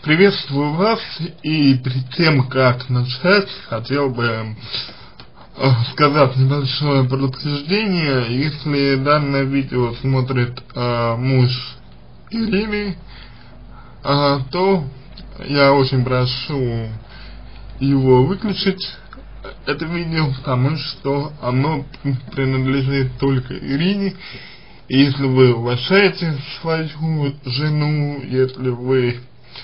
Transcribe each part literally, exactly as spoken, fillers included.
Приветствую вас, и перед тем, как начать, хотел бы э, сказать небольшое предупреждение. Если данное видео смотрит э, муж Ирины, э, то я очень прошу его выключить это видео, потому что оно принадлежит только Ирине. И если вы уважаете свою жену, если вы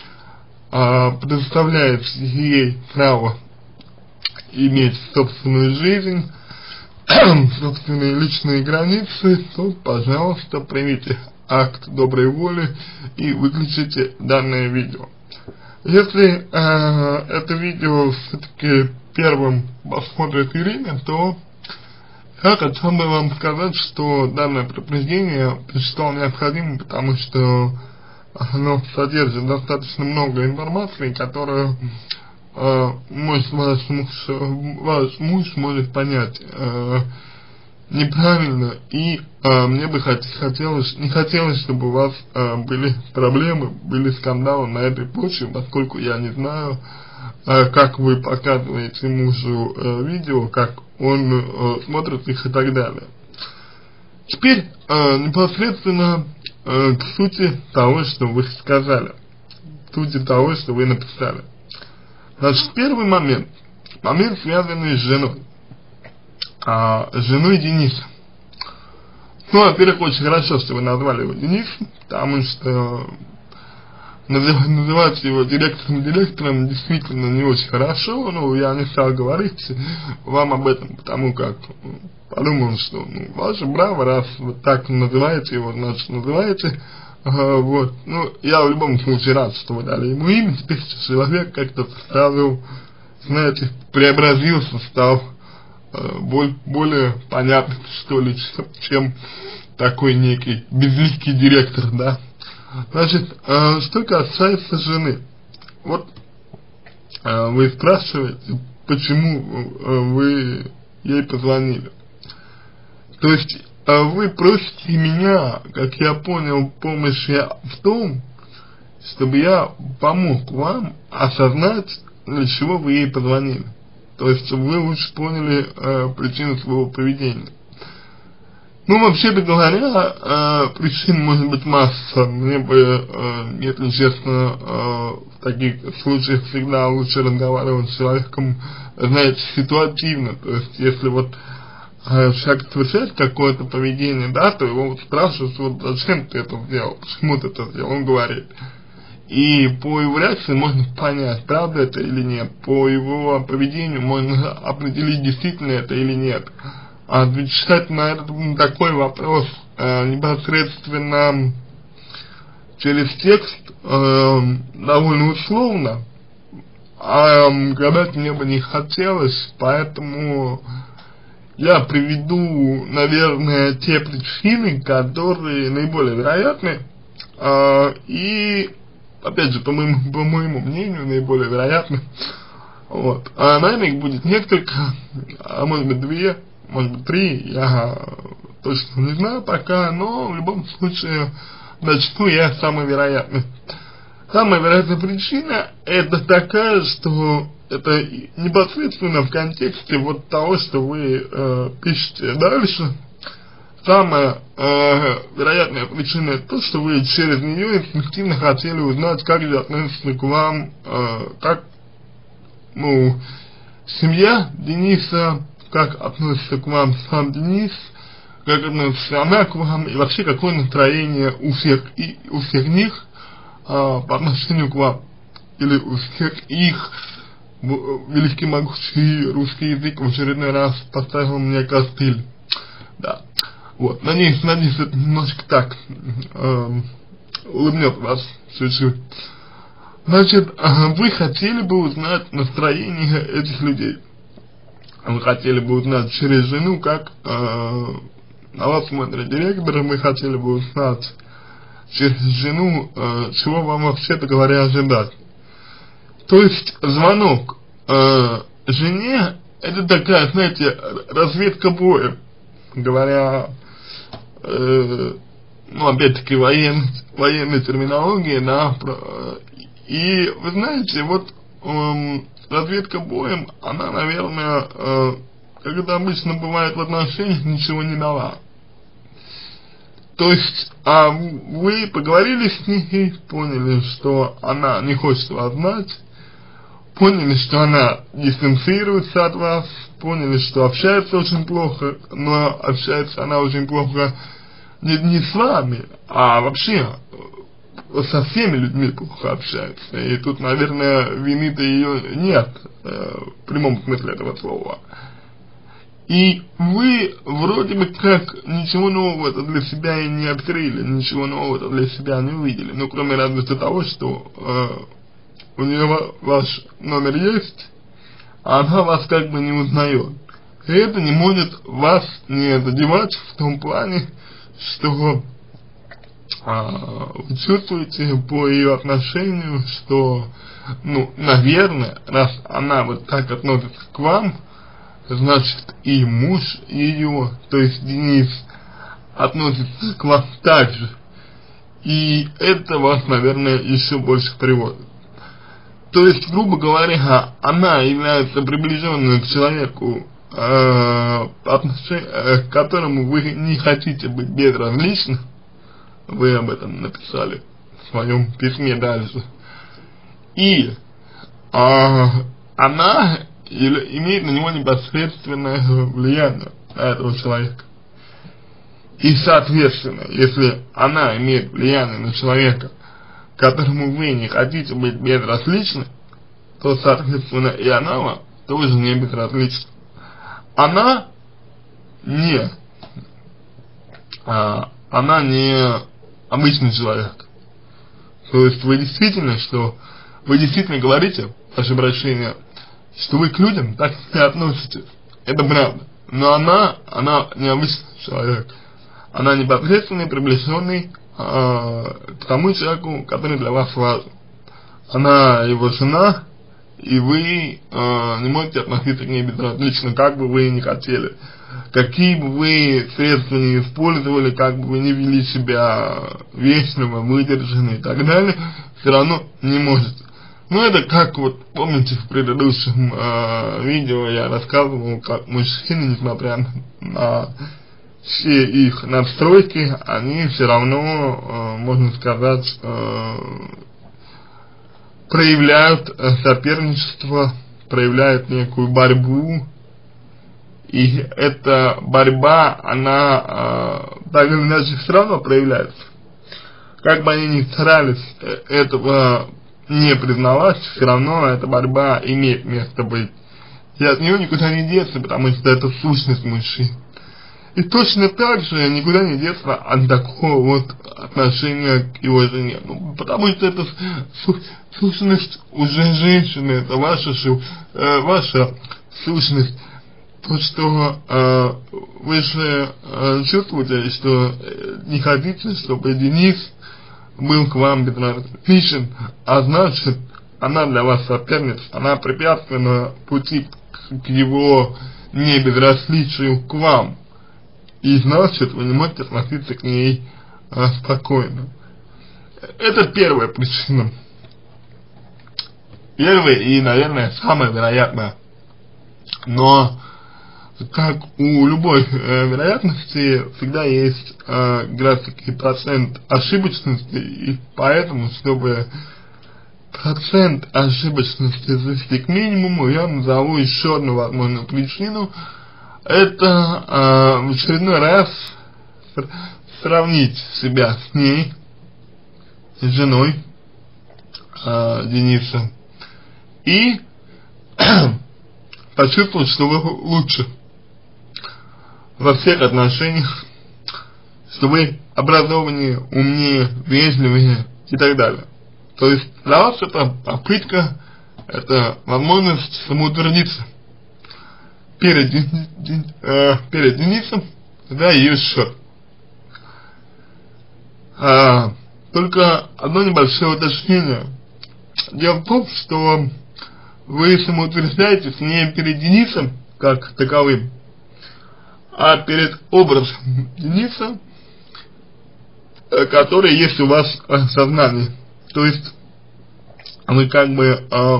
а, предоставляете ей право иметь собственную жизнь, собственные личные границы, то, пожалуйста, примите акт доброй воли и выключите данное видео. Если а, это видео все-таки первым посмотрит Ирина, то я хотел бы вам сказать, что данное предупреждение посчитал необходимым, потому что оно содержит достаточно много информации, которую э, может, ваш, муж, ваш муж может понять э, неправильно, и э, мне бы хотелось, не хотелось, чтобы у вас э, были проблемы, были скандалы на этой почве, поскольку я не знаю, э, как вы показываете мужу э, видео, как он э, смотрит их и так далее. Теперь э, непосредственно э, к сути того, что вы сказали, к сути того, что вы написали. Значит, первый момент, момент, связанный с женой, а, с женой Дениса. Ну, во-первых, очень хорошо, что вы назвали его Денис, потому что называть его директором директором действительно не очень хорошо, но я не стал говорить вам об этом, потому как подумал, что ну, ваше право, раз вы так называете его, значит называете, uh, вот, ну, я в любом случае рад, что вы дали ему имя, теперь человек как-то сразу, знаете, преобразился, стал uh, боль, более понятным, что ли, чем такой некий безликий директор, да. Значит, э, что касается жены, вот э, вы спрашиваете, почему э, вы ей позвонили. То есть э, вы просите меня, как я понял, помощи в том, чтобы я помог вам осознать, для чего вы ей позвонили. То есть, чтобы вы лучше поняли э, причину своего поведения. Ну, вообще-то говоря, э, причин может быть масса. Мне бы, э, если честно, э, в таких случаях всегда лучше разговаривать с человеком, знаете, ситуативно. То есть, если вот э, человек совершает какое-то поведение, да, то его вот спрашивают, вот зачем ты это сделал, почему ты это сделал, он говорит. И по его реакции можно понять, правда это или нет. По его поведению можно определить, действительно это или нет. Отвечать на этот, на такой вопрос э, непосредственно через текст э, довольно условно, а э, гадать мне бы не хотелось, поэтому я приведу, наверное, те причины, которые наиболее вероятны, э, и, опять же, по моему, по моему мнению, наиболее вероятны. Вот. А, наверное, их будет несколько, а может быть две. Может быть, три, я точно не знаю пока, но в любом случае начну я самый вероятный. Самая вероятная причина это такая, что это непосредственно в контексте вот того, что вы э, пишете дальше. Самая э, вероятная причина это то, что вы через нее инстинктивно хотели узнать, как же относится к вам, э, как, ну, семья Дениса, как относится к вам сам Денис, как относится она к вам, и вообще какое настроение у всех, и, у всех них а, по отношению к вам, или у всех их. Великий могучий русский язык в очередной раз поставил мне костыль. Да. Вот, надеюсь, надеюсь, это немножко так э, улыбнет вас чуть-чуть. Значит, вы хотели бы узнать настроение этих людей. Вы хотели бы узнать через жену, как э, на вас смотрит директор, мы хотели бы узнать через жену, э, чего вам вообще-то говоря ожидать. То есть звонок э, жене это такая, знаете, разведка боя, говоря, э, ну опять-таки воен, военной терминологии, да, про, И вы знаете, вот эм, разведка боем, она, наверное, э, как это обычно бывает в отношениях, ничего не дала. То есть, а вы поговорили с ней, поняли, что она не хочет вас знать, поняли, что она дистанцируется от вас, поняли, что общается очень плохо, но общается она очень плохо не, не с вами, а вообще со всеми людьми плохо общается. И тут, наверное, вины-то ее нет, э, в прямом смысле этого слова. И вы вроде бы как ничего нового для себя и не открыли, ничего нового для себя не увидели. Ну, кроме разве что того, что э, у нее ваш номер есть, а она вас как бы не узнает. И это не может вас не задевать в том плане, что э, вы чувствуете по ее отношению, что, ну, наверное, раз она вот так относится к вам, значит, и муж ее, то есть Денис, относится к вам так же. И это вас, наверное, еще больше приводит. То есть, грубо говоря, она является приближенной к человеку, э, отношения, э, к которому вы не хотите быть безразличны. Вы об этом написали в своем письме дальше. И э, она или имеет на него непосредственное влияние на этого человека. И, соответственно, если она имеет влияние на человека, которому вы не хотите быть безразличны, то, соответственно, и она вам тоже не безразлична. Она не, а, она не обычный человек. То есть вы действительно, что вы действительно говорите, ваше обращение, что вы к людям так не относитесь. Это правда. Но она, она не обычный человек. Она непосредственный, приближенный э, к тому человеку, который для вас важен. Она его жена, и вы э, не можете относиться к ней безразлично, как бы вы ни хотели. Какие бы вы средства не использовали, как бы вы не вели себя вежливо, выдержанно и так далее, все равно не можете. Ну, это как вот, помните, в предыдущем э, видео я рассказывал, как мужчины, несмотря на все их настройки, они все равно, э, можно сказать, э, проявляют соперничество, проявляют некую борьбу. И эта борьба, она э, так или иначе все равно проявляется. Как бы они ни старались этого не признавать, все равно эта борьба имеет место быть. И от нее никуда не деться, потому что это сущность мужчин. И точно так же никуда не деться от такого вот отношения к его жене. Ну, потому что это су сущность уже женщины, это ваша, э, ваша сущность. То, что э, вы же э, чувствуете, что э, не хотите, чтобы Денис был к вам безразличен, а значит, она для вас соперница, она препятствие на пути к его небезразличию к вам. И значит, вы не можете относиться к ней а, спокойно. Это первая причина. Первая и, наверное, самая вероятная. Но, как у любой э, вероятности, всегда есть э, график и процент ошибочности, и поэтому, чтобы процент ошибочности свести к минимуму, я назову еще одну возможную причину. Это э, в очередной раз сравнить себя с ней, с женой э, Дениса, и почувствовать, что вы лучше во всех отношениях, что вы образованнее, умнее, вежливее и так далее. То есть для вас это попытка, это возможность самоутвердиться перед, э, перед Денисом, да, ее счет. А, только одно небольшое уточнение. Дело в том, что вы самоутверждаетесь не перед Денисом, как таковым, а перед образом Дениса, который есть у вас в сознании. То есть вы как бы э,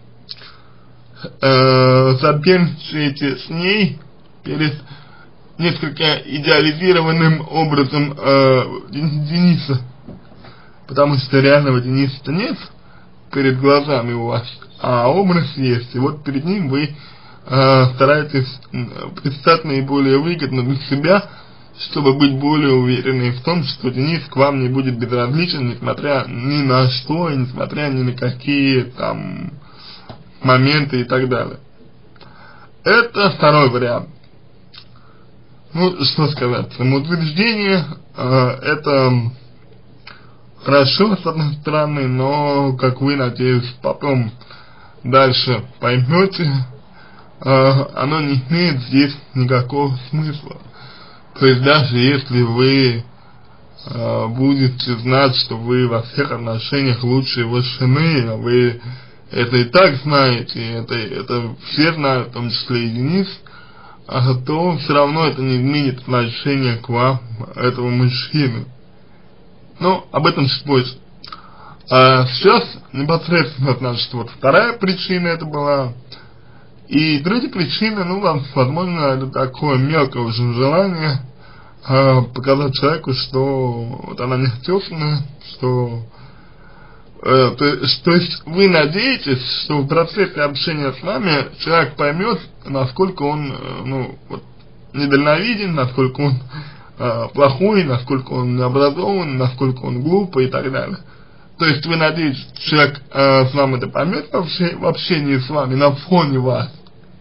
э, соперничаете с ней перед несколько идеализированным образом э, Дениса, потому что реального Дениса-то нет перед глазами у вас, а образ есть, и вот перед ним вы э, стараетесь предстать наиболее выгодно для себя, чтобы быть более уверенной в том, что Денис к вам не будет безразличен, несмотря ни на что, несмотря ни на какие там моменты и так далее. Это второй вариант. Ну, что сказать, самоутверждение э, это хорошо, с одной стороны, но, как вы, надеюсь, потом дальше поймете, э, оно не имеет здесь никакого смысла. То есть даже если вы э, будете знать, что вы во всех отношениях лучше его жены, а вы это и так знаете, это, это все знают, в том числе и Денис, э, то все равно это не изменит отношение к вам этого мужчины. Ну, об этом чуть позже. А сейчас непосредственно, значит, вот вторая причина это была. И третья причина, ну, возможно, это такое мелкое уже желание э, показать человеку, что вот она неотесанная, что, э, то, то есть вы надеетесь, что в процессе общения с вами человек поймет, насколько он, э, ну, вот, недальновиден, насколько он э, плохой, насколько он необразован, насколько он глупый и так далее. То есть вы надеетесь, что человек э, с вами это поймет в, в общении с вами на фоне вас.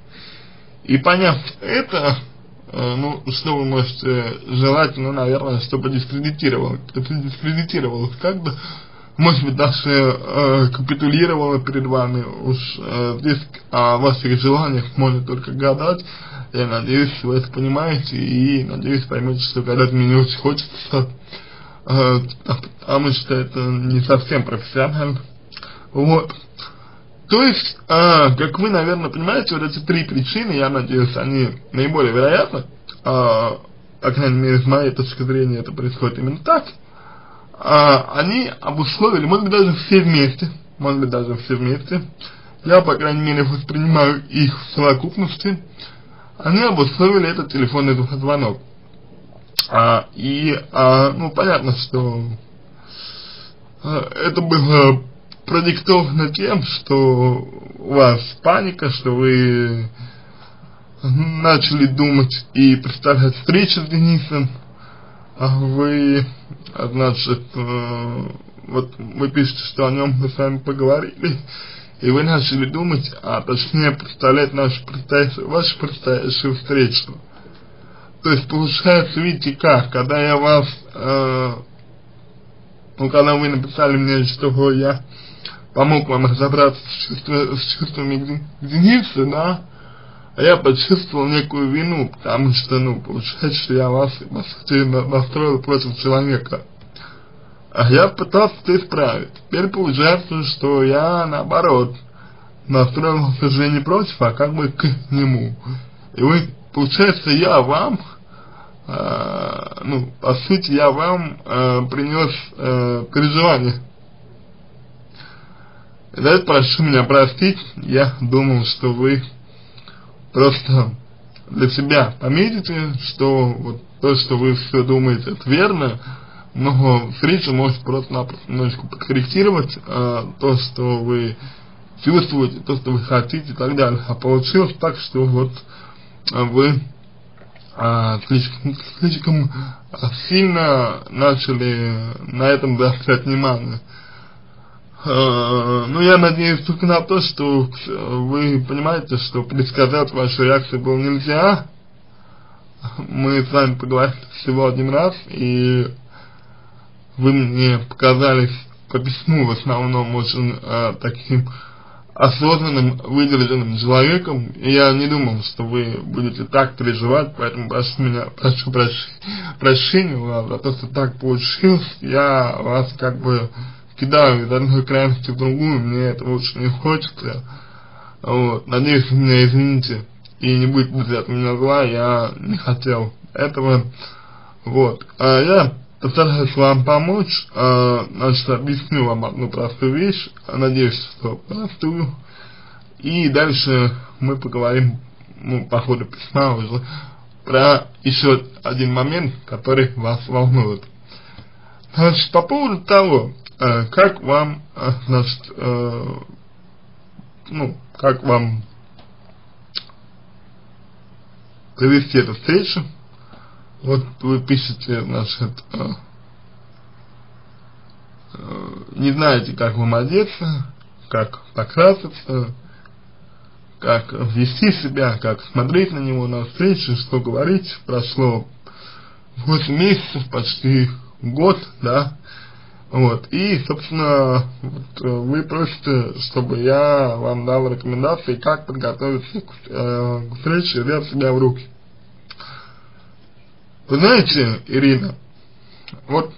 И поняв это, э, ну, что вы можете желать, ну, наверное, чтобы дискредитировало, дискредитировалось как бы, может быть, даже э, капитулировало перед вами, уж э, здесь о ваших желаниях можно только гадать. Я надеюсь, вы это понимаете, и надеюсь, поймете, что когда-то мне очень хочется, э, потому что это не совсем профессионально. Вот. То есть, э, как вы, наверное, понимаете, вот эти три причины, я надеюсь, они наиболее вероятны, э, по крайней мере, с моей точки зрения, это происходит именно так, э, они обусловили, может быть, даже все вместе, может быть, даже все вместе, я, по крайней мере, воспринимаю их в совокупности, они обусловили этот телефонный звонок. А, и, а, ну, понятно, что а, это было продиктовано тем, что у вас паника, что вы начали думать и представлять встречу с Денисом, а вы, значит, э, вот вы пишете, что о нем мы с вами поговорили, и вы начали думать, а точнее представлять нашу предстоящую, вашу предстоящую встречу. То есть получается, видите как, когда я вас, э, ну когда вы написали мне, что я помог вам разобраться с, чувство, с чувствами к Денису, да, а я почувствовал некую вину, потому что, ну, получается, что я вас, по сути, настроил против человека. А я пытался это исправить. Теперь получается, что я, наоборот, настроил вас уже не против, а как бы к нему. И вы, получается, я вам, э, ну, по сути, я вам э, принес э, переживания. Дайте, прошу меня простить, я думал, что вы просто для себя пометите, что вот то, что вы все думаете, это верно, но встреча может просто-напросто немножко подкорректировать э, то, что вы чувствуете, то, что вы хотите и так далее. А получилось так, что вот э, вы э, слишком, слишком сильно начали на этом заострять внимание. Ну, я надеюсь только на то, что вы понимаете, что предсказать вашу реакцию было нельзя. Мы с вами поговорили всего один раз, и вы мне показались по письму в основном очень э, таким осознанным, выдержанным человеком, и я не думал, что вы будете так переживать, поэтому прошу меня, прошу прощ, прощения за то, что так получилось. Я вас как бы кидаю из одной крайности в другую, мне этого очень не хочется. Вот. Надеюсь, вы меня извините и не будете от меня зла, я не хотел этого. Вот. А я постараюсь вам помочь, э, значит, объясню вам одну простую вещь, надеюсь, что простую, и дальше мы поговорим, ну, по ходу письма уже, про еще один момент, который вас волнует. Значит, по поводу того, э, как вам, э, значит, э, ну, как вам провести эту встречу. Вот вы пишете, значит, э, э, не знаете, как вам одеться, как покраситься, как вести себя, как смотреть на него на встречу, что говорить. Прошло восемь месяцев, почти год, да, вот, и, собственно, вот, вы просите, чтобы я вам дал рекомендации, как подготовиться к, э, к встрече и взять себя в руки. Вы знаете, Ирина, вот,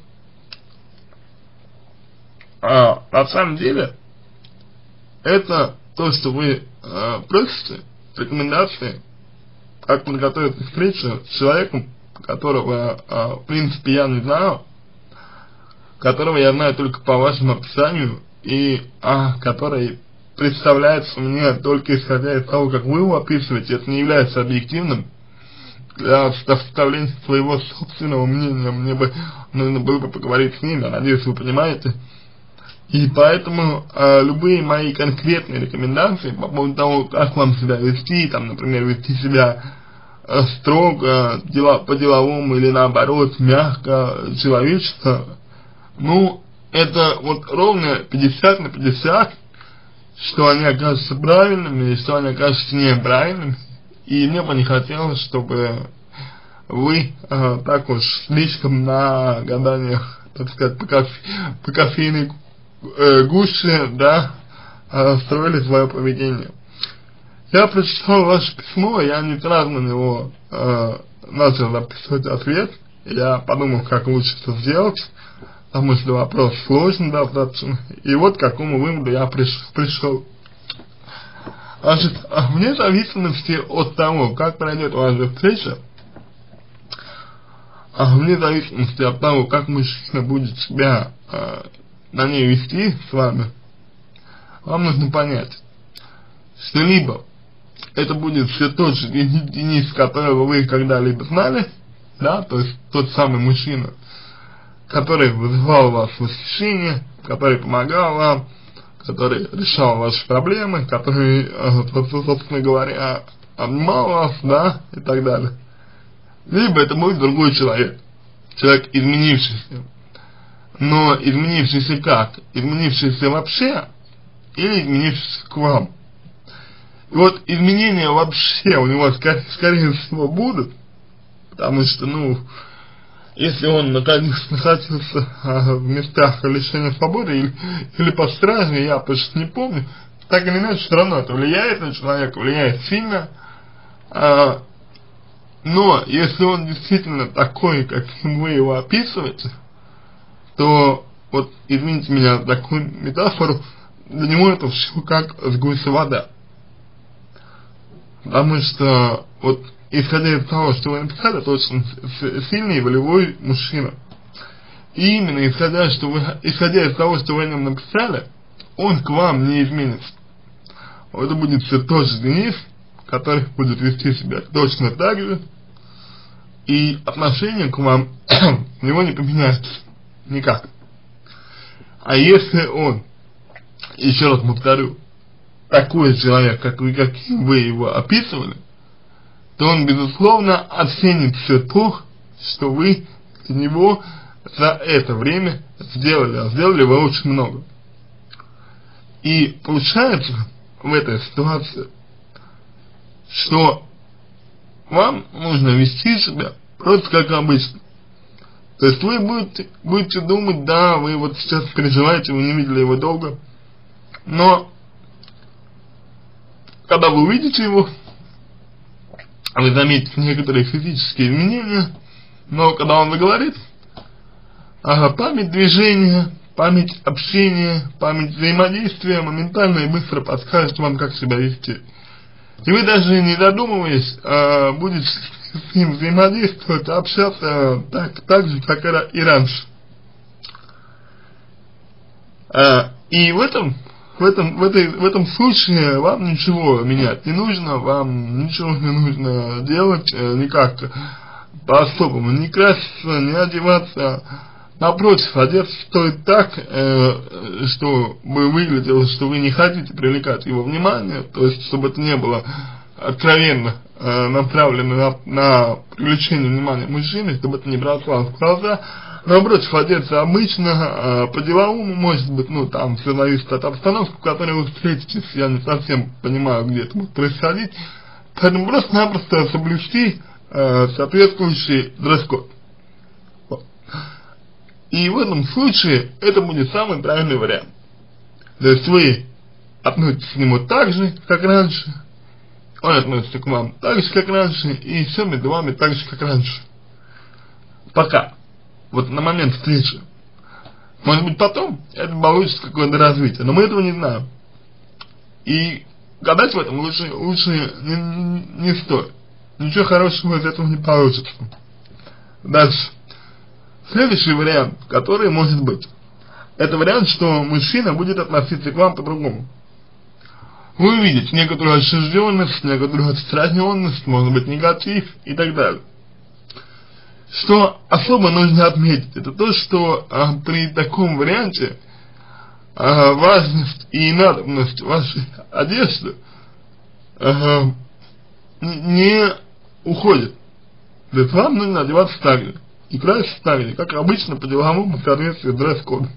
а, на самом деле, это то, что вы э, просите, рекомендации, как подготовиться к встрече с человеком, которого, э, в принципе, я не знаю, которого я знаю только по вашему описанию, и а, который представляется мне только исходя из того, как вы его описываете. Это не является объективным. Для составления своего собственного мнения мне бы нужно было бы поговорить с ними, надеюсь, вы понимаете. И поэтому э, любые мои конкретные рекомендации по поводу того, как вам себя вести, там, например, вести себя э, строго, дела, по-деловому или наоборот, мягко, человечески, ну, это вот ровно пятьдесят на пятьдесят, что они окажутся правильными и что они окажутся неправильными. И мне бы не хотелось, чтобы вы э, так уж слишком на гаданиях, так сказать, по, кофе, по кофейной э, гуще, да, э, строили свое поведение. Я прочитал ваше письмо, я не сразу на него э, начал записывать ответ. Я подумал, как лучше это сделать, потому что вопрос сложный достаточно. И вот к какому выводу я приш, пришел. Значит, вне зависимости от того, как пройдет ваша встреча, вне зависимости от того, как мужчина будет себя э, на ней вести с вами, вам нужно понять, что либо это будет все тот же Денис, которого вы когда-либо знали, да, то есть тот самый мужчина, который вызывал у вас восхищение, который помогал вам, который решал ваши проблемы, который, собственно говоря, обнимал вас, да, и так далее. Либо это будет другой человек, человек изменившийся. Но изменившийся как? Изменившийся вообще или изменившийся к вам? И вот изменения вообще у него, скорее, скорее всего, будут, потому что, ну, если он находился, находился а, в местах лишения свободы или, или под стражей, я почти не помню, так или иначе, все равно это влияет на человека, влияет сильно. А, но если он действительно такой, каким вы его описываете, то, вот, извините меня за такую метафору, для него это все как с гуся вода. Потому что, вот, исходя из того, что вы написали, это очень сильный волевой мужчина. И именно исходя, что вы, исходя из того, что вы о нем написали, он к вам не изменится. Это будет все тот же Денис, который будет вести себя точно так же, и отношение к вам у него не поменяется никак. А если он, еще раз повторю, такой человек, как вы, каким вы его описывали, то он, безусловно, оценит все то, что вы для него за это время сделали, а сделали вы очень много. И получается в этой ситуации, что вам нужно вести себя просто как обычно. То есть вы будете, будете думать, да, вы вот сейчас переживаете, вы не видели его долго, но когда вы увидите его, вы заметите некоторые физические изменения, но когда он заговорит, ага, память движения, память общения, память взаимодействия моментально и быстро подскажет вам, как себя вести. И вы даже не задумываясь, а, будете с ним взаимодействовать, общаться так, так же, как и раньше. А, и в этом, в этом, в этой, в этом случае вам ничего менять не нужно, вам ничего не нужно делать, никак по-особому, не краситься, не одеваться. Напротив, одеться стоит так, э, чтобы выглядело, что вы не хотите привлекать его внимание, то есть, чтобы это не было откровенно э, направлено на, на привлечение внимания мужчины, чтобы это не бросалось в глаза. Напротив, одеться обычно, э, по-деловому, может быть, ну, там все зависит от обстановки, в которой вы встретитесь, я не совсем понимаю, где это будет происходить, поэтому просто-напросто соблюсти э, соответствующий дресс-код. И в этом случае это будет самый правильный вариант. То есть вы относитесь к нему так же, как раньше, он относится к вам так же, как раньше, и все между вами так же, как раньше. Пока. Вот на момент встречи. Может быть, потом это получится какое-то развитие, но мы этого не знаем. И гадать в этом лучше, лучше не, не стоит. Ничего хорошего из этого не получится. Дальше. Следующий вариант, который может быть, это вариант, что мужчина будет относиться к вам по-другому. Вы увидите некоторую отчужденность, некоторую отстраненность, может быть негатив и так далее. Что особо нужно отметить, это то, что а, при таком варианте а, важность и надобность вашей одежды а, не уходит. То есть вам нужно одеваться так же. И краситься так же, как обычно, по деловому в соответствии с дресс-кодом.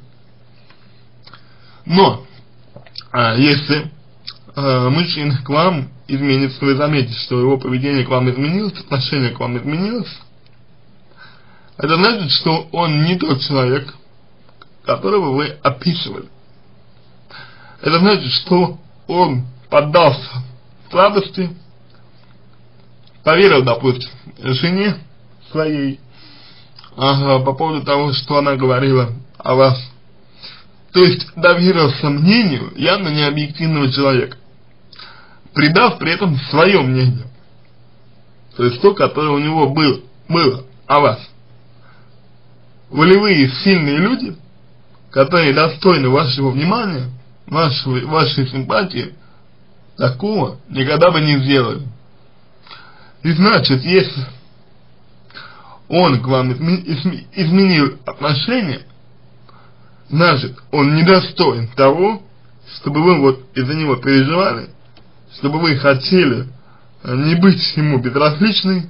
Но, а, если а, мужчина к вам изменится, вы заметите, что его поведение к вам изменилось, отношение к вам изменилось, это значит, что он не тот человек, которого вы описывали. Это значит, что он поддался слабости, поверил, допустим, жене своей, ага, по поводу того, что она говорила о вас. То есть доверился мнению явно не объективного человека, придав при этом свое мнение. То есть то, которое у него было, было о вас. Волевые, сильные люди, которые достойны вашего внимания, вашей, вашей симпатии, такого никогда бы не сделали. И значит, если он к вам изменил отношения, значит, он недостоин того, чтобы вы вот из-за него переживали, чтобы вы хотели не быть ему безразличны.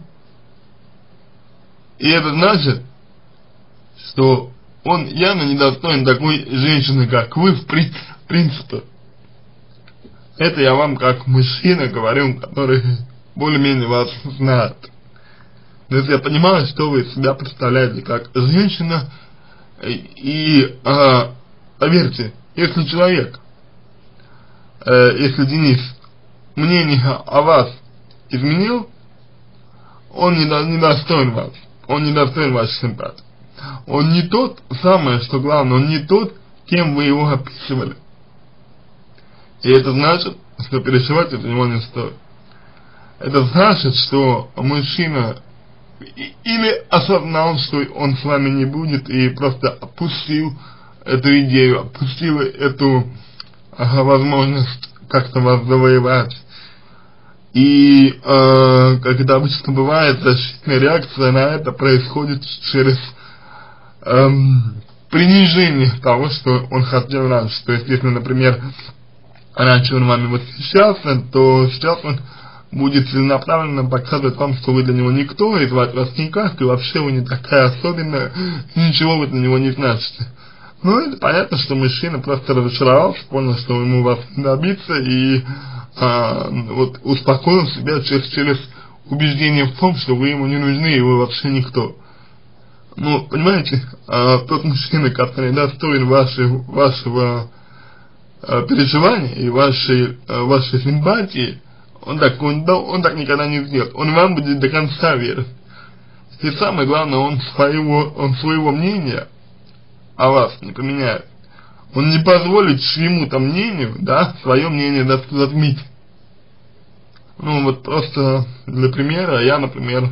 И это значит, что он явно недостоин такой женщины, как вы, в принципе. Это я вам как мужчина говорю, который более-менее вас знает. То есть я понимаю, что вы из себя представляете как женщина, и, и а, поверьте, если человек, э, если Денис мнение о вас изменил, он не, не достоин вас, он не достоин вашей симпатии. Он не тот, самое что главное, он не тот, кем вы его описывали. И это значит, что переживать за него не стоит. Это значит, что мужчина или осознал, что он с вами не будет, и просто опустил эту идею, опустил эту ага, возможность как-то вас завоевать. И, э, как это обычно бывает, защитная реакция на это происходит через эм, принижение того, что он хотел раньше. То есть, если, например, раньше он вами восхищался, то сейчас он будет целенаправленно показывать вам, что вы для него никто, и звать вас никак, и вообще вы не такая особенная, и ничего вы для него не значите. Ну, это понятно, что мужчина просто разочаровался, понял, что ему вас не добиться, и а, вот успокоил себя через, через убеждение в том, что вы ему не нужны, и вы вообще никто. Ну, понимаете, а, тот мужчина, который достоин вашей, вашего а, переживания и вашей, а, вашей симпатии, он так, он, он так никогда не сделает. Он вам будет до конца верить. И самое главное, он своего, он своего мнения о вас не поменяет. Он не позволит чьему-то мнению, да, свое мнение затмить. Ну, вот просто для примера, я, например,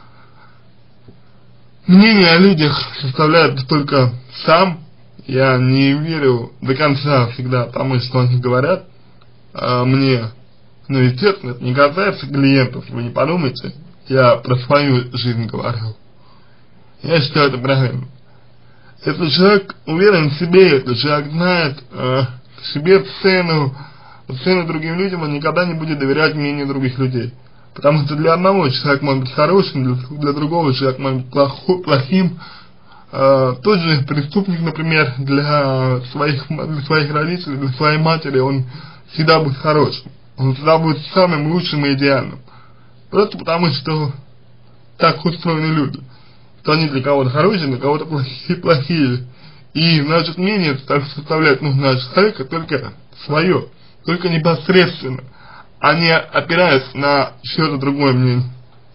мнение о людях составляет только сам, я не верю до конца всегда тому, что они говорят а мне. Ну, естественно, это не касается клиентов, вы не подумайте, я про свою жизнь говорю. Я считаю это правильно. Если человек уверен в себе, если человек знает э, в себе цену, цену другим людям, он никогда не будет доверять мнению других людей. Потому что для одного человек может быть хорошим, для, для другого человек может быть плохо, плохим. Э, тот же преступник, например, для своих, для своих родителей, для своей матери, он всегда будет хорошим. Он всегда будет самым лучшим и идеальным. Просто потому, что так устроены люди. Что они для кого-то хорошие, для кого-то плохие, плохие. И, значит, мнение составлять нужно от человека только свое, только непосредственно, а не опираясь на чье-то другое мнение.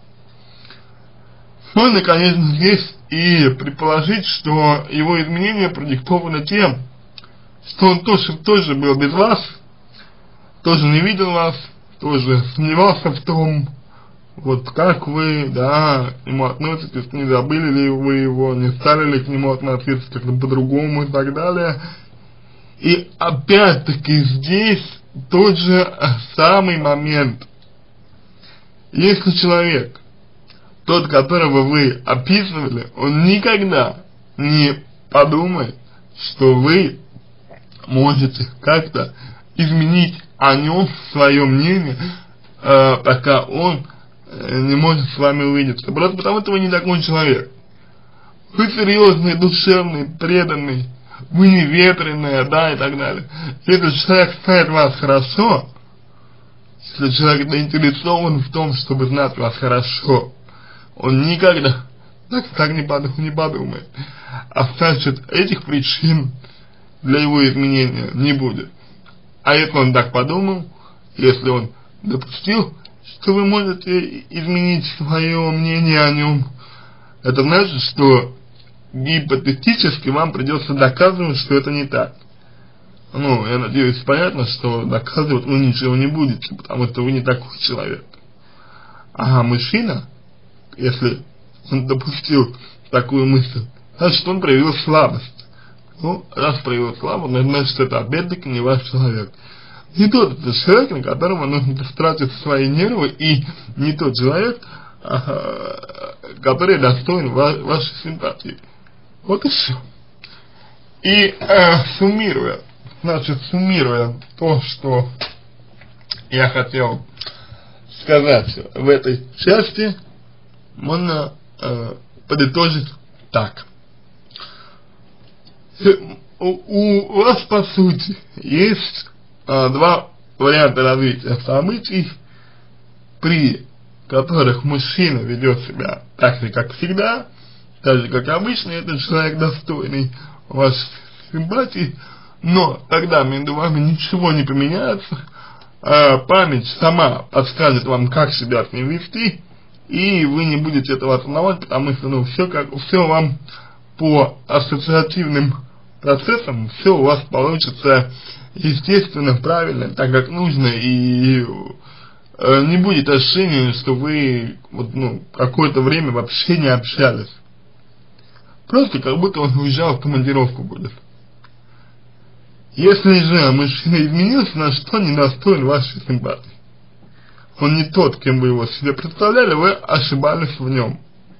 Можно, конечно, здесь и предположить, что его изменения продиктованы тем, что он тоже, тоже был без вас, тоже не видел вас, тоже сомневался в том, вот как вы, да, к нему относитесь, не забыли ли вы его, не стали ли к нему относиться как-то по-другому и так далее. И опять-таки здесь тот же самый момент. Если человек, тот, которого вы описывали, он никогда не подумает, что вы можете как-то изменить о нем свое мнение, э, пока он не может с вами увидеться. Просто потому что вы не такой человек. Вы серьезный, душевный, преданный, вы не ветреная, да, и так далее. Если человек знает вас хорошо, если человек заинтересован в том, чтобы знать вас хорошо, он никогда так, так не, подум, не подумает. А значит, этих причин для его изменения не будет. А если он так подумал, если он допустил, что вы можете изменить свое мнение о нем, это значит, что гипотетически вам придется доказывать, что это не так. Ну, я надеюсь, понятно, что доказывать вы ничего не будете, потому что вы не такой человек. А мужчина, если он допустил такую мысль, значит, он проявил слабость. Ну, раз проявил слабость, значит, это опять-таки не ваш человек. Не тот человек, на которого нужно тратить свои нервы, и не тот человек, а, который достоин ва вашей симпатии. Вот и все. И э, суммируя, значит, суммируя то, что я хотел сказать в этой части, можно э, подытожить так. У, у вас, по сути, есть а, два варианта развития событий, при которых мужчина ведет себя так же, как всегда, так же, как обычно, этот человек достойный вашей симпатии, но тогда между вами ничего не поменяется, а память сама подскажет вам, как себя с ним вести, и вы не будете этого осознавать, потому что, ну, все как, все вам по ассоциативным процессам, все у вас получится естественно, правильно, так как нужно, и э, не будет ощущения, что вы вот, ну, какое-то время вообще не общались. Просто как будто он уезжал в командировку будет. Если же мужчина изменился, значит, он недостоин вашей симпатии. Он не тот, кем вы его себе представляли, вы ошибались в нем.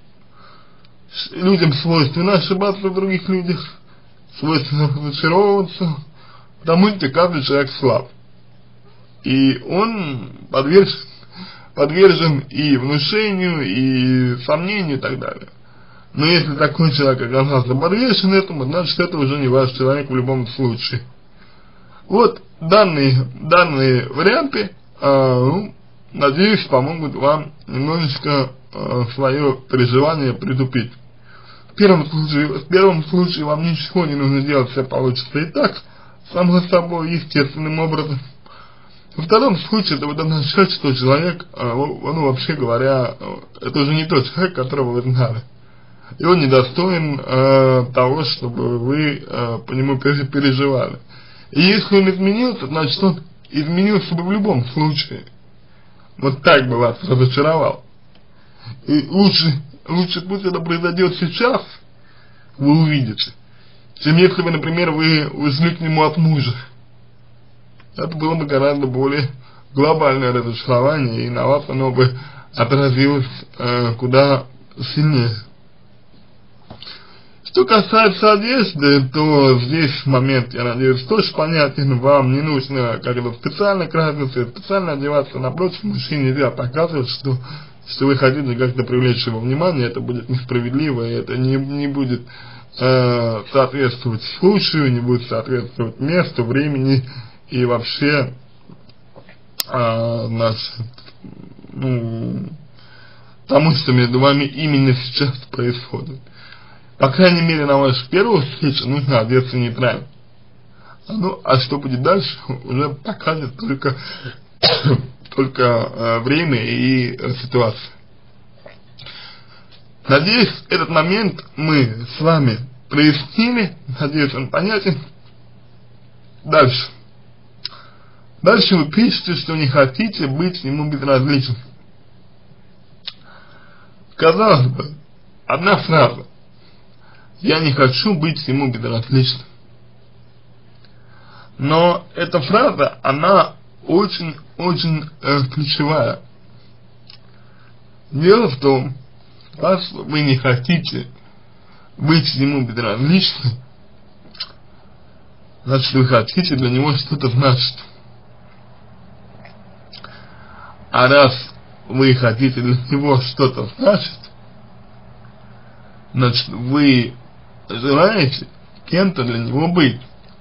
Людям свойственно ошибаться в других людях, свойственно разочаровываться, потому что каждый человек слаб. И он подвержен, подвержен и внушению, и сомнению, и так далее. Но если такой человек оказался подвержен этому, значит, это уже не ваш человек в любом случае. Вот данные, данные варианты, э, ну, надеюсь, помогут вам немножечко э, свое переживание притупить. В первом случае, в первом случае вам ничего не нужно делать, все получится и так, само собой, естественным образом. Во втором случае это будет означать, что человек, он вообще говоря, это уже не тот человек, которого вы знали. И он недостоин э, того, чтобы вы э, по нему переживали. И если он изменился, значит он изменился бы в любом случае. вот так бы вас разочаровал. И лучше, лучше пусть это произойдет сейчас, вы увидите, чем если бы, например, вы ушли к нему от мужа. Это было бы гораздо более глобальное разочарование, и на вас оно бы отразилось э, куда сильнее. Что касается одежды, то здесь момент, я надеюсь, тоже понятен. Вам не нужно как-то специально краситься, специально одеваться. Напротив, мужчине нельзя показывать, что, что вы хотите как-то привлечь его внимание. Это будет несправедливо, и это не, не будет э, соответствовать случаю, не будет соответствовать месту, времени и вообще, э, значит, ну, тому, что между вами именно сейчас происходит. По крайней мере, на вашу первую встречу нужно одеться нейтрально. Ну, а что будет дальше, уже покажет только, только э, время и э, ситуация. Надеюсь, этот момент мы с вами прояснили. Надеюсь, он понятен. Дальше. Дальше вы пишете, что не хотите быть ему безразличным. Казалось бы, одна фраза. Я не хочу быть ему безразличным. Но эта фраза, она очень-очень э, ключевая. Дело в том, раз вы не хотите быть ему безразличным, значит, вы хотите для него что-то значить. А раз вы хотите для него что-то значить, значит, вы желаете кем-то для него быть.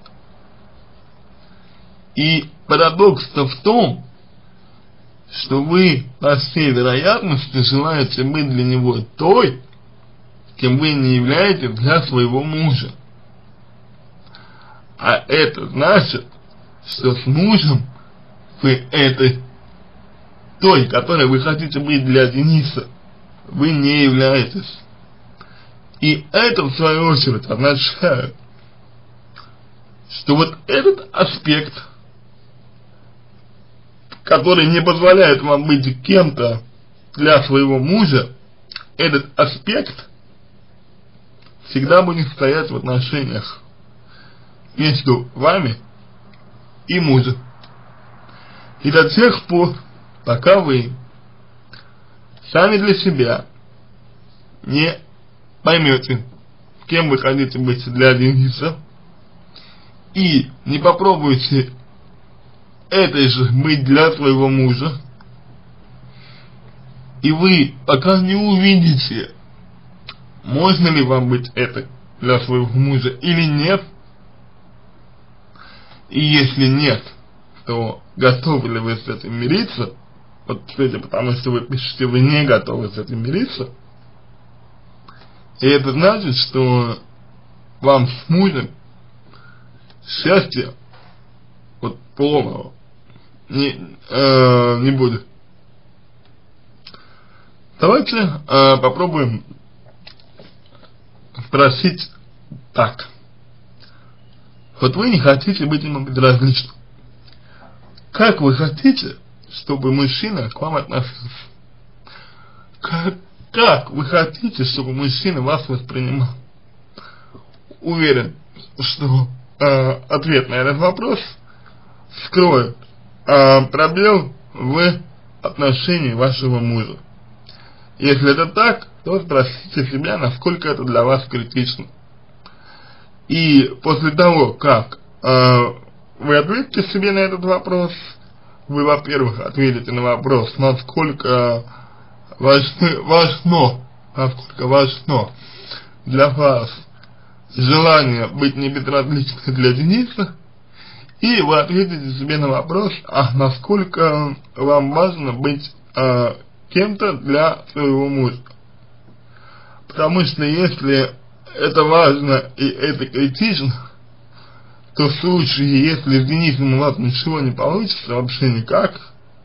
И парадокс-то в том, что вы по всей вероятности желаете быть для него той, кем вы не являетесь для своего мужа. А это значит, что с мужем вы этой той, которой вы хотите быть для Дениса, вы не являетесь. И это, в свою очередь, означает, что вот этот аспект, который не позволяет вам быть кем-то для своего мужа, этот аспект всегда будет стоять в отношениях между вами и мужем. И до тех пор, пока вы сами для себя не поймете, кем вы хотите быть для Дениса, и не попробуете этой же быть для своего мужа, и вы пока не увидите, можно ли вам быть этой для своего мужа или нет, и если нет, то готовы ли вы с этим мириться, вот судя по тому, что вы пишете, вы не готовы с этим мириться. И это значит, что вам с мужем счастья вот полного не, э, не будет. Давайте э, попробуем спросить так. Вот вы не хотите быть ему безразличным. Как вы хотите, чтобы мужчина к вам относился? Как Как вы хотите, чтобы мужчина вас воспринимал? Уверен, что э, ответ на этот вопрос скроет э, пробел в отношении вашего мужа. Если это так, то спросите себя, насколько это для вас критично. И после того, как э, вы ответите себе на этот вопрос, вы, во-первых, ответите на вопрос, насколько Важно, важно, насколько важно для вас желание быть не безразличным для Дениса, и вы ответите себе на вопрос, а насколько вам важно быть э, кем-то для своего мужа. Потому что если это важно и это критично, то в случае, если с Денисом у вас ничего не получится, вообще никак,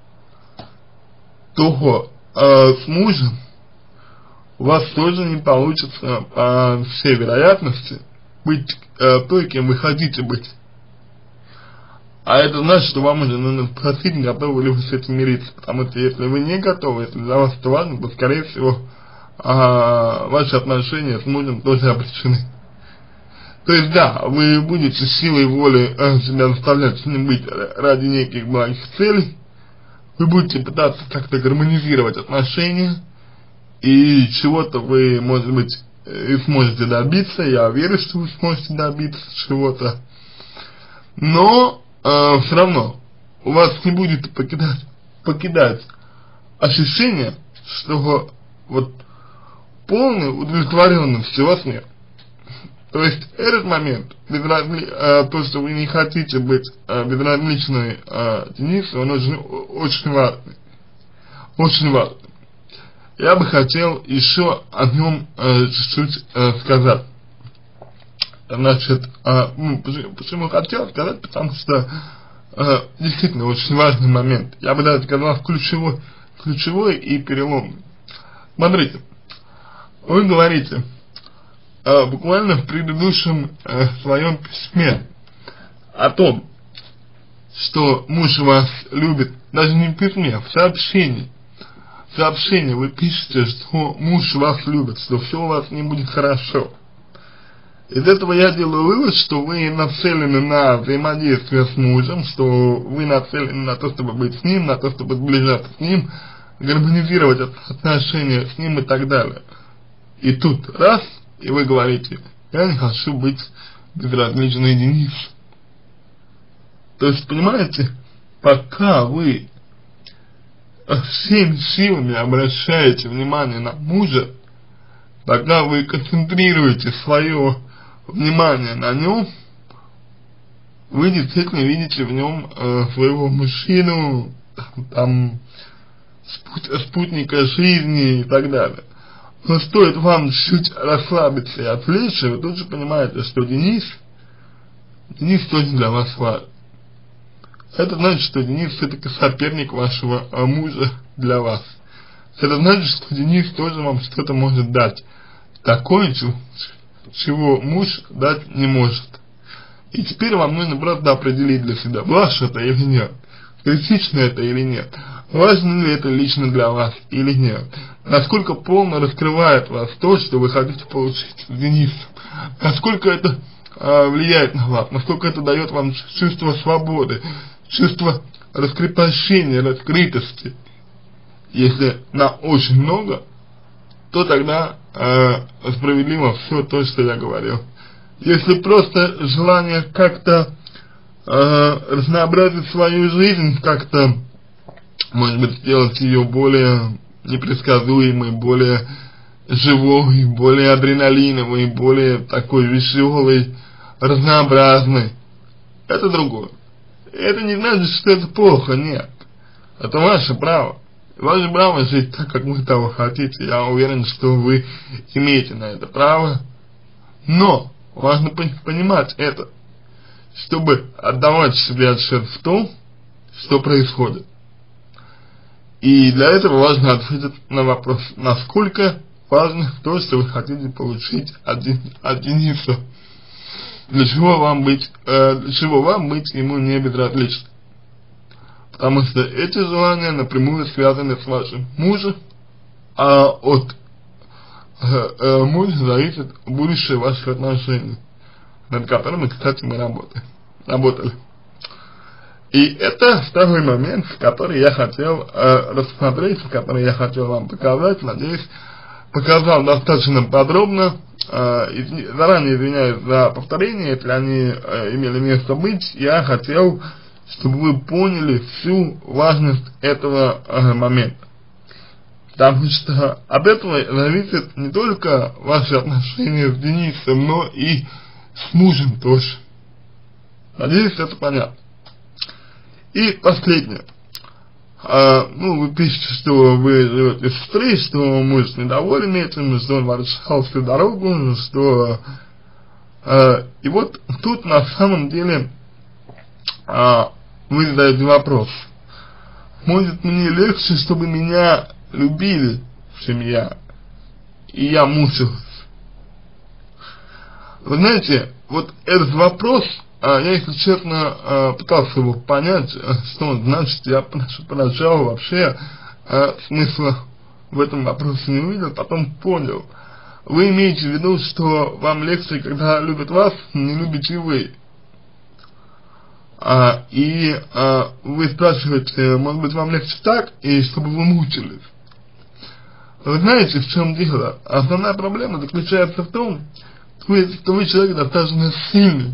то а с мужем у вас тоже не получится, по всей вероятности, быть э, той, кем вы хотите быть. А это значит, что вам уже нужно спросить, готовы ли вы с этим мириться. Потому что если вы не готовы, если для вас это важно, то, скорее всего, а, ваши отношения с мужем тоже обречены. То есть, да, вы будете силой воли э, себя заставлять с ним быть ради неких благих целей. Вы будете пытаться как-то гармонизировать отношения. И чего-то вы, может быть, и сможете добиться. Я верю, что вы сможете добиться чего-то. Но э, все равно у вас не будет покидать, покидать ощущение, что вот полной удовлетворенности у вас нет. То есть этот момент, безразли, э, то, что вы не хотите быть э, безразличной э, Денису, он очень, очень важный. Очень важный. Я бы хотел еще о нем э, чуть-чуть э, сказать. Значит, э, ну, почему, почему хотел сказать, потому что э, действительно очень важный момент. Я бы даже сказал ключевой, ключевой и переломный. Смотрите, вы говорите, э, буквально в предыдущем э, своем письме о том, что муж вас любит, даже не в письме, а в сообщении. В сообщении вы пишете, что муж вас любит, что все у вас не будет хорошо. Из этого я делаю вывод, что вы нацелены на взаимодействие с мужем, что вы нацелены на то, чтобы быть с ним, на то, чтобы сближаться с ним, гармонизировать отношения с ним и так далее. И тут раз, и вы говорите, я не хочу быть безразличной Денису. То есть, понимаете, пока вы всеми силами обращаете внимание на мужа, пока вы концентрируете свое внимание на нем, вы действительно видите в нем э, своего мужчину, там, спут, спутника жизни и так далее. Но стоит вам чуть расслабиться и отвлечься, вы тут же понимаете, что Денис, Денис тоже для вас важен. Это значит, что Денис все-таки соперник вашего э, мужа для вас. Это значит, что Денис тоже вам что-то может дать. Такое, чего муж дать не может. И теперь вам нужно просто определить для себя, ваше это или нет, критично это или нет, важно ли это лично для вас или нет, насколько полно раскрывает вас то, что вы хотите получить с Денисом, насколько это э, влияет на вас, насколько это дает вам чувство свободы, чувство раскрепощения, раскрытости. Если на очень много, то тогда э, справедливо все то, что я говорил. Если просто желание как-то э, разнообразить свою жизнь, как-то, может быть, сделать ее более непредсказуемой, более живой, более адреналиновой, более такой веселой, разнообразной, это другое. Это не значит, что это плохо, нет. Это ваше право. Ваше право жить так, как вы того хотите. Я уверен, что вы имеете на это право. Но важно понимать это, чтобы отдавать себе отчет в том, что происходит. И для этого важно ответить на вопрос, насколько важно то, что вы хотите получить от, от Дениса. Для чего вам быть, э, для чего вам быть ему не безразличным. Потому что эти желания напрямую связаны с вашим мужем, а от э, э, мужа зависит будущее ваших отношений, над которыми, кстати, мы работаем, работали. И это второй момент, который я хотел э, рассмотреть, который я хотел вам показать, надеюсь, показал достаточно подробно. Э, из, заранее извиняюсь за повторение, если они э, имели место быть. Я хотел, чтобы вы поняли всю важность этого э, момента. Потому что от этого зависит не только ваши отношения с Денисом, но и с мужем тоже. Надеюсь, это понятно. И последнее. А, ну, вы пишете, что вы живете в стрессе, что муж недоволен этим, что он ворчал всю дорогу, что... А, и вот тут на самом деле а, вы задаете вопрос. Может, мне легче, чтобы меня любили, чем я, и я мучился? Вы знаете, вот этот вопрос, а, я, если честно, а, пытался его понять, что он значит. Я поначалу вообще а, смысла в этом вопросе не увидел, потом понял. Вы имеете в виду, что вам легче, когда любят вас, не любите вы. А, и а, вы спрашиваете, может быть, вам легче так, и чтобы вы мучились. Вы знаете, в чем дело? Основная проблема заключается в том, что вы, что вы человек достаточно сильный.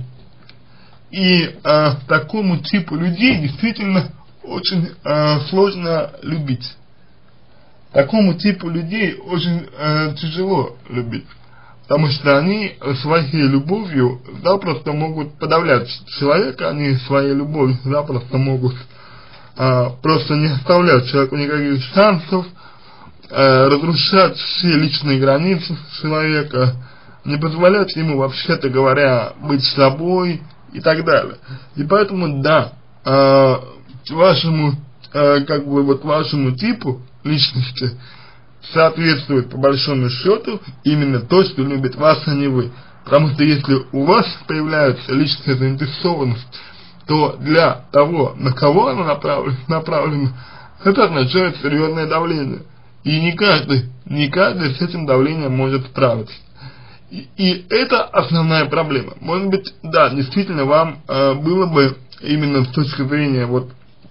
И а, такому типу людей действительно очень а, сложно любить. Такому типу людей очень а, тяжело любить. Потому что они своей любовью запросто могут подавлять человека, они своей любовью запросто могут а, просто не оставлять человеку никаких шансов, а, разрушать все личные границы человека, не позволять ему, вообще-то говоря, быть собой и так далее. И поэтому, да, а, вашему, а, как бы вот вашему типу личности соответствует по большому счету именно то, что любит вас, а не вы. Потому что если у вас появляется личная заинтересованность, то для того, на кого она направлена, направлена это означает серьезное давление. И не каждый, не каждый с этим давлением может справиться. И, и это основная проблема. Может быть, да, действительно вам э, было бы именно с точки зрения вот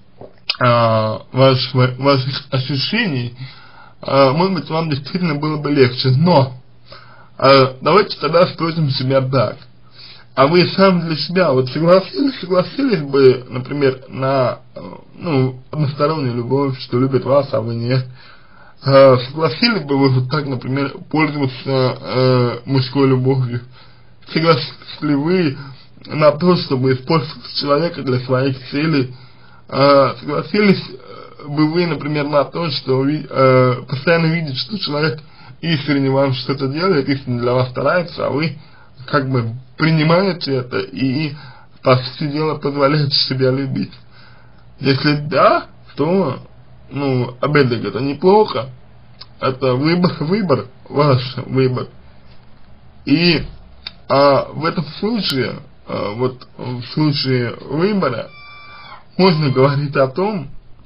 э, вашего, ваших ощущений, Uh, может быть, вам действительно было бы легче, но uh, давайте тогда спросим себя так. А вы сами для себя вот согласились, согласились бы, например, на uh, ну, одностороннюю любовь, что любит вас, а вы нет? Uh, согласились бы вы вот так, например, пользоваться uh, мужской любовью? Согласились ли вы на то, чтобы использовать человека для своих целей? Uh, согласились бы вы, например, на то, что вы э, постоянно видите, что человек искренне вам что-то делает, искренне для вас старается, а вы как бы принимаете это и, по сути дела, позволяете себя любить. Если да, то, ну, опять-таки, это неплохо, это выбор, выбор, ваш выбор. И а, в этом случае, а, вот в случае выбора, можно говорить о том,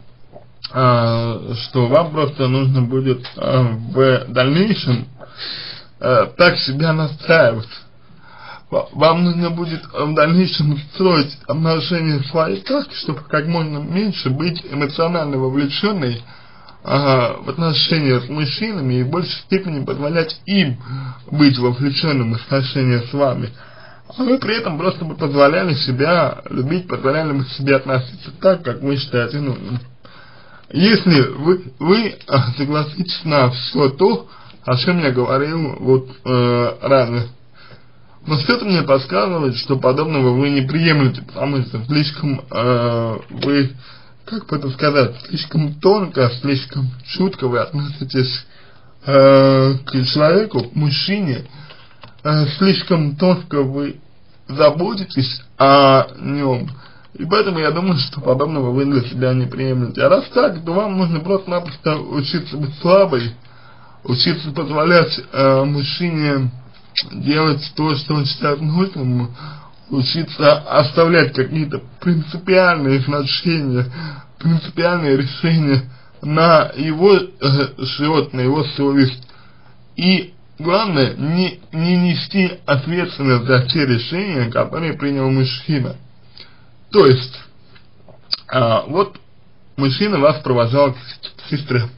А, что вам просто нужно будет а, в дальнейшем а, так себя настраивать. Вам нужно будет в дальнейшем строить отношения свои так, чтобы как можно меньше быть эмоционально вовлеченной а, в отношения с мужчинами и в большей степени позволять им быть вовлеченным в отношения с вами. А вы при этом просто бы позволяли себя любить, позволяли бы себе относиться так, как вы считаете нужным. Если вы, вы согласитесь на все то, о чем я говорил вот э, ранее. Но что-то мне подсказывает, что подобного вы не приемлете, потому что слишком э, вы, как бы это сказать, слишком тонко, слишком чутко вы относитесь э, к человеку, к мужчине, э, слишком тонко вы заботитесь о нем. И поэтому я думаю, что подобного вы для себя не приемлете. А раз так, то вам нужно просто-напросто учиться быть слабой, учиться позволять э, мужчине делать то, что он считает нужным, учиться оставлять какие-то принципиальные значения, принципиальные решения на его э, счет, на его совесть. И главное, не, не нести ответственность за те решения, которые принял мужчина. То есть, а, вот мужчина вас провожал к сестре.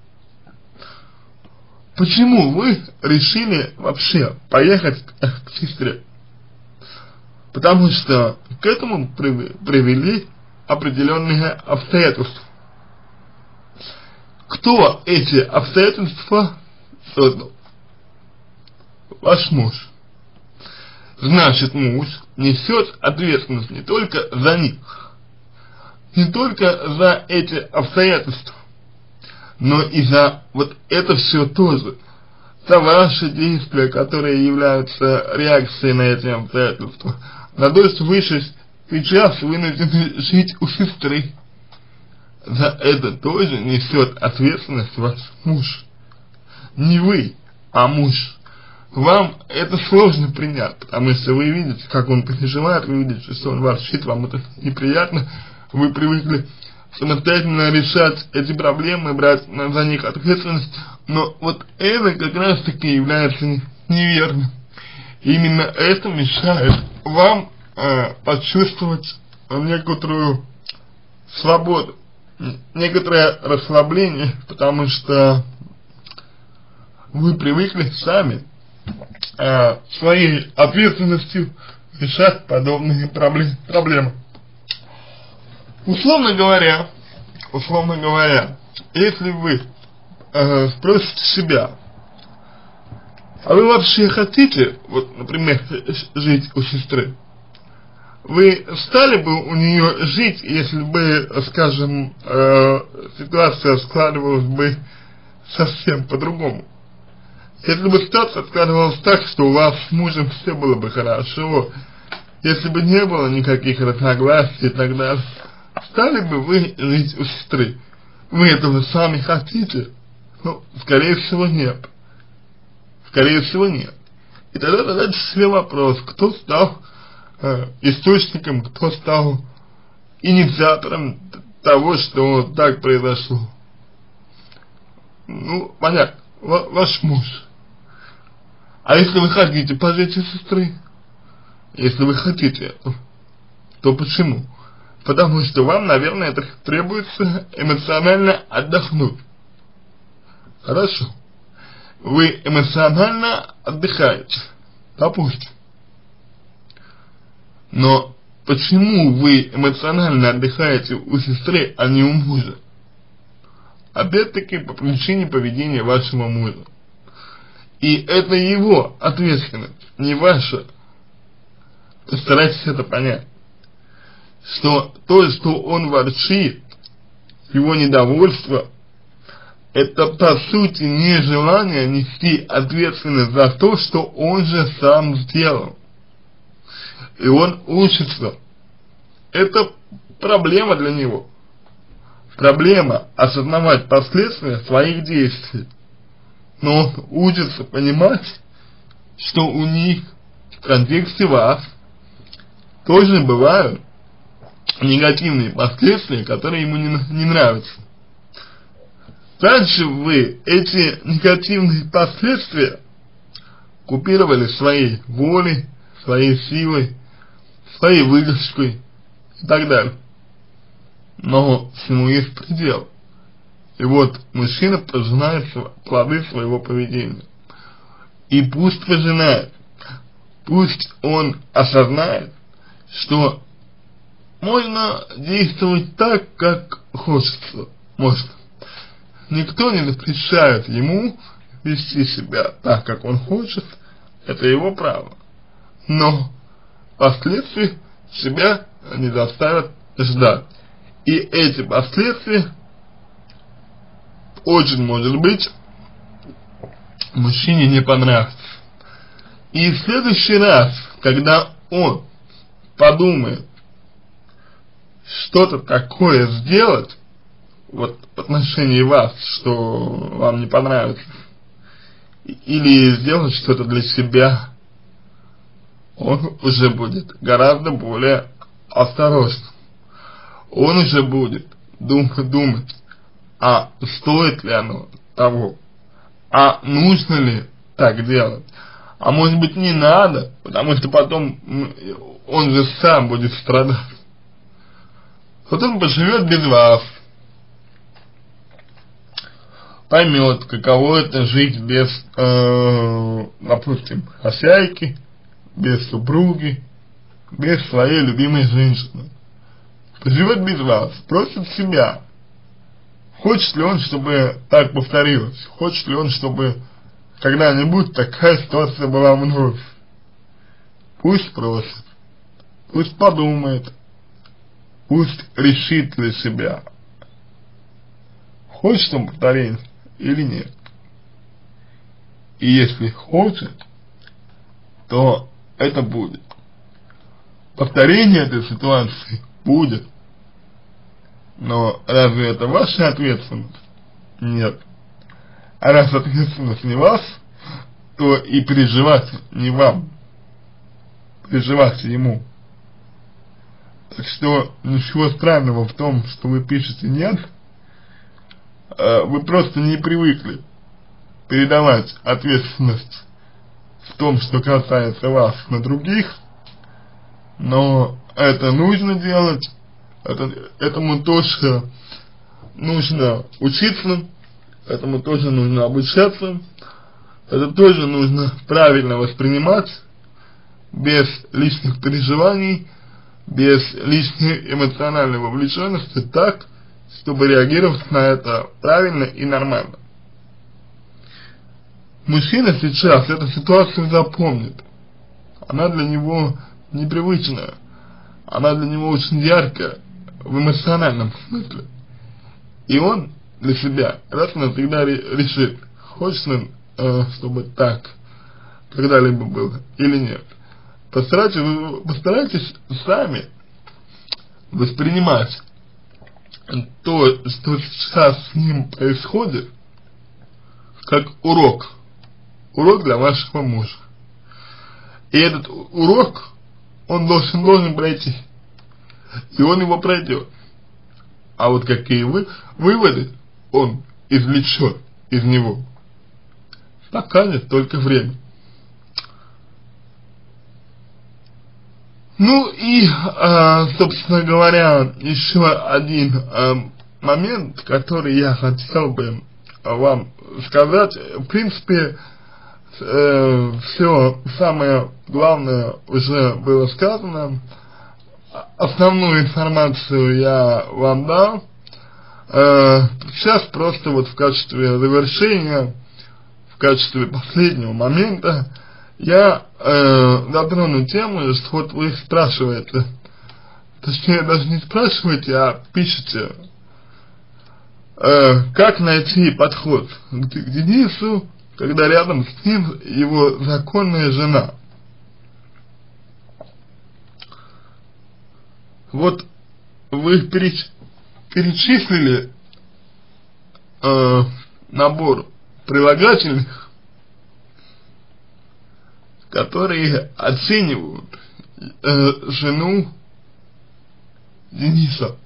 Почему вы решили вообще поехать к, к сестре? Потому что к этому привели определенные обстоятельства. Кто эти обстоятельства создал? Ваш муж. Значит, муж несет ответственность не только за них, не только за эти обстоятельства, но и за вот это все тоже, за ваши действия, которые являются реакцией на эти обстоятельства. На то, что вы сейчас вынуждены жить у сестры. За это тоже несет ответственность ваш муж. Не вы, а муж. вам это сложно принять, потому что вы видите, как он переживает, вы видите, что он ворчит, вам это неприятно, вы привыкли самостоятельно решать эти проблемы, брать за них ответственность, но вот это как раз таки является неверным. Именно это мешает вам э, почувствовать некоторую свободу, некоторое расслабление, потому что вы привыкли сами э, своей ответственностью решать подобные проблем, проблемы. Условно говоря, условно говоря, если вы э, спросите себя, а вы вообще хотите, вот, например, жить у сестры, вы стали бы у нее жить, если бы, скажем, э, ситуация складывалась бы совсем по-другому? Если бы ситуация складывалась так, что у вас с мужем все было бы хорошо, если бы не было никаких разногласий и так далее, стали бы вы жить у сестры? Вы этого сами хотите? Ну, скорее всего, нет. Скорее всего, нет. И тогда задайте себе вопрос, кто стал э, источником, кто стал инициатором того, что так произошло. Ну, понятно, ваш муж. А если вы хотите пожить у сестры? Если вы хотите этого, то почему? Потому что вам, наверное, это требуется эмоционально отдохнуть. Хорошо. Вы эмоционально отдыхаете, допустим. Но почему вы эмоционально отдыхаете у сестры, а не у мужа? Опять-таки по причине поведения вашего мужа. И это его ответственность, не ваша. Постарайтесь это понять. Что то, что он ворчит, его недовольство, это по сути нежелание нести ответственность за то, что он же сам сделал. И он учится. Это проблема для него. Проблема осознавать последствия своих действий. Но он учится понимать, что у них в контексте вас тоже бывают негативные последствия, которые ему не, не нравятся. Раньше вы эти негативные последствия купировали своей волей, своей силой, своей выдержкой и так далее. Но всему есть предел. И вот мужчина пожинает плоды своего поведения. И пусть пожинает, пусть он осознает, что можно действовать так, как хочется. Может. Никто не запрещает ему вести себя так, как он хочет. Это его право. Но последствия себя не заставят ждать. И эти последствия очень может быть мужчине не понравятся. И в следующий раз, когда он подумает что-то такое сделать, вот в отношении вас, что вам не понравится, или сделать что-то для себя, он уже будет гораздо более осторожным. Он уже будет думать, думать, а стоит ли оно того, а нужно ли так делать, а может быть не надо, потому что потом он же сам будет страдать. Вот он поживет без вас, поймет, каково это жить без, э, допустим, хозяйки, без супруги, без своей любимой женщины. Поживет без вас, спросит себя, хочет ли он, чтобы так повторилось, хочет ли он, чтобы когда-нибудь такая ситуация была вновь. Пусть спросит, пусть подумает, пусть решит для себя, хочет он повторения или нет. И если хочет, то это будет. Повторение этой ситуации будет. Но разве это ваша ответственность? Нет. А раз ответственность не вас, то и переживать не вам, переживать ему. Так что ничего странного в том, что вы пишете «нет», вы просто не привыкли передавать ответственность в том, что касается вас, на других, но это нужно делать, это, этому тоже нужно учиться, этому тоже нужно обучаться, это тоже нужно правильно воспринимать, без лишних переживаний, без лишней эмоциональной вовлеченности, так, чтобы реагировать на это правильно и нормально. Мужчина сейчас эту ситуацию запомнит, она для него непривычная, она для него очень яркая в эмоциональном смысле, и он для себя раз и навсегда решит, хочет он, э, чтобы так когда-либо было или нет. Постарайтесь, постарайтесь сами воспринимать то, что сейчас с ним происходит, как урок, урок для вашего мужа. И этот урок, он должен, должен пройти, и он его пройдет. А вот какие вы, выводы он извлечет из него, покажет только время. Ну и, э, собственно говоря, еще один э, момент, который я хотел бы вам сказать. В принципе, э, все самое главное уже было сказано. Основную информацию я вам дал. Э, сейчас просто вот в качестве завершения, в качестве последнего момента, я э, затрону тему, что вот вы спрашиваете, точнее даже не спрашиваете, а пишете, э, как найти подход к, к Денису, когда рядом с ним его законная жена. Вот вы переч, перечислили э, набор прилагательных, которые оценивают э, жену Дениса.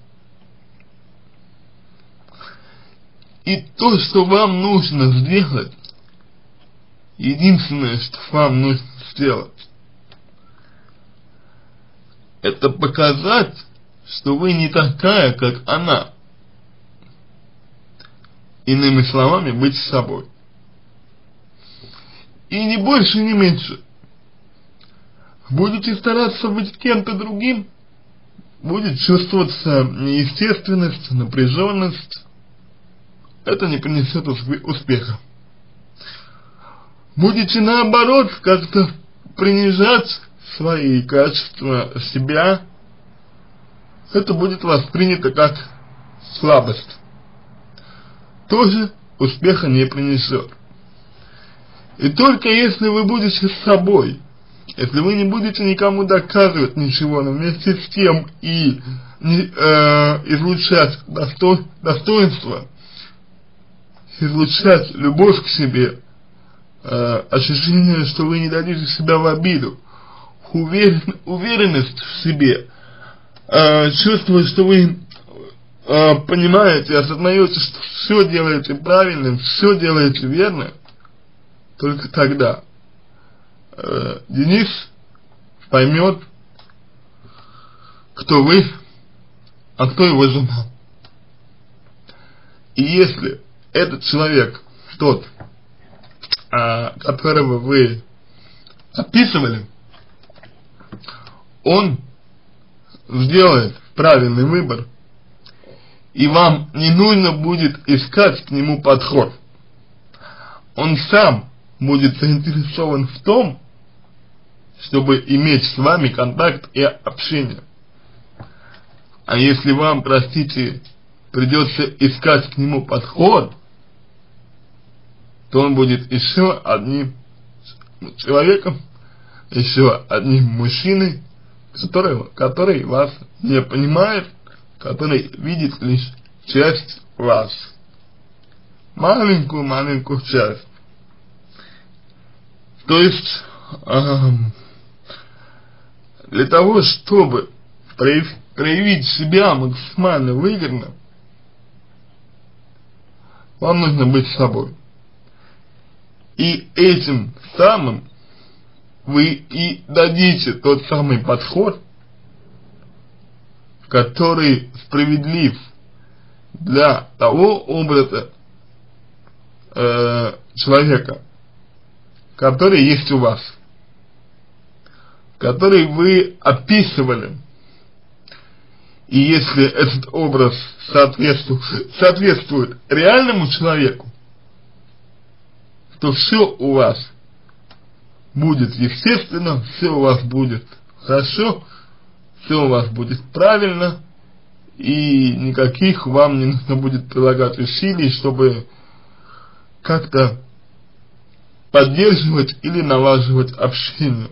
И то, что вам нужно сделать, единственное, что вам нужно сделать, это показать, что вы не такая, как она. Иными словами, быть собой. И ни больше, ни меньше. Будете стараться быть кем-то другим, будет чувствоваться неестественность, напряженность. Это не принесет успеха. Будете наоборот как-то принижать свои качества себя, это будет воспринято как слабость. Тоже успеха не принесет. И только если вы будете с собой, если вы не будете никому доказывать ничего, но вместе с тем и э, излучать досто, достоинство, излучать любовь к себе, э, ощущение, что вы не дадите себя в обиду, уверен, уверенность в себе, э, чувство, что вы э, понимаете, осознаете, что все делаете правильно, все делаете верно, только тогда э, Денис поймет, кто вы, а кто его жена. И если этот человек, тот, э, которого вы описывали, он сделает правильный выбор, и вам не нужно будет искать к нему подход. Он сам будет заинтересован в том, чтобы иметь с вами контакт и общение. А если вам, простите, придется искать к нему подход, то он будет еще одним человеком, еще одним мужчиной, который, который вас не понимает, который видит лишь часть вас. Маленькую-маленькую часть. То есть, э, для того, чтобы проявить себя максимально выгодно, вам нужно быть собой. И этим самым вы и дадите тот самый подход, который справедлив для того образа э, человека, который есть у вас, который вы описывали. И если этот образ соответствует, соответствует реальному человеку, то все у вас будет естественно, все у вас будет хорошо, все у вас будет правильно, и никаких вам не нужно будет прилагать усилий, чтобы как-то поддерживать или налаживать общение.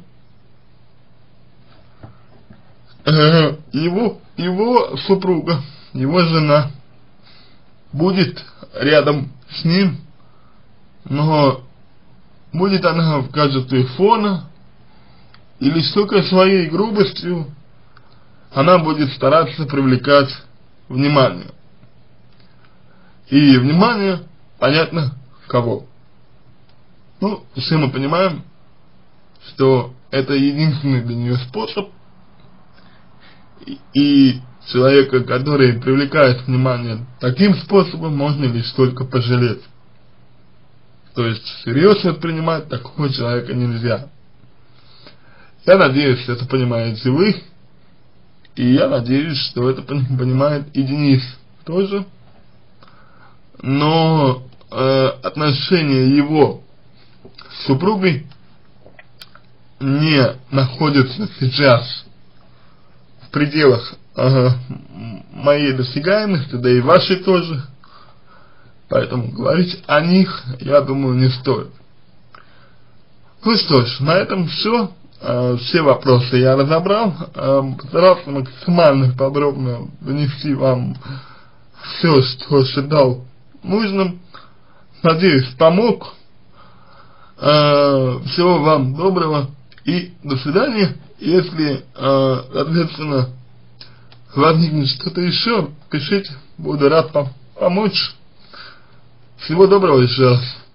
Его, его супруга, его жена будет рядом с ним, но будет она в качестве фона, или только своей грубостью она будет стараться привлекать внимание. И внимание, понятно, кого? Ну, все мы понимаем, что это единственный для нее способ, и, и человека, который привлекает внимание таким способом, можно лишь только пожалеть. То есть всерьез воспринимать такого человека нельзя. Я надеюсь, это понимаете вы, и я надеюсь, что это понимает и Денис тоже. Но э, отношения его с супругой не находятся сейчас в пределах э, моей досягаемости, да и вашей тоже. Поэтому говорить о них, я думаю, не стоит. Ну что ж, на этом все. Э, все вопросы я разобрал. Э, постарался максимально подробно донести вам все, что считал нужным. Надеюсь, помог. Э, всего вам доброго и до свидания. Если, э, соответственно, возникнет что-то еще, пишите, буду рад вам помочь. Всего доброго еще раз.